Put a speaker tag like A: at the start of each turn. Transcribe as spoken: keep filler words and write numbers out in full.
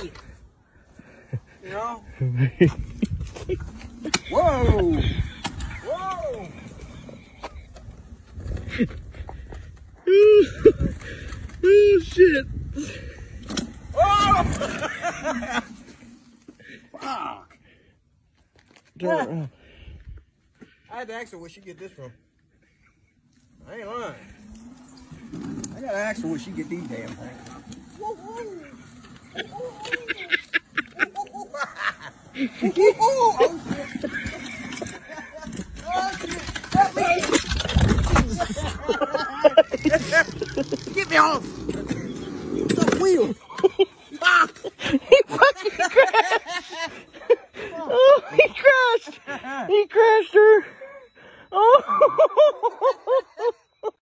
A: you. You know? Whoa! Whoa!
B: Oh shit!
A: Oh! Fuck!
B: Yeah.
A: I had to ask her where she get this from. I ain't lying. I gotta ask her where she get these damn things. Whoa, whoa. Oh, shit. Oh, shit. Help me. Get me off. The wheel. Fuck.
B: He fucking crashed! Oh, he crashed! He crashed her! Oh!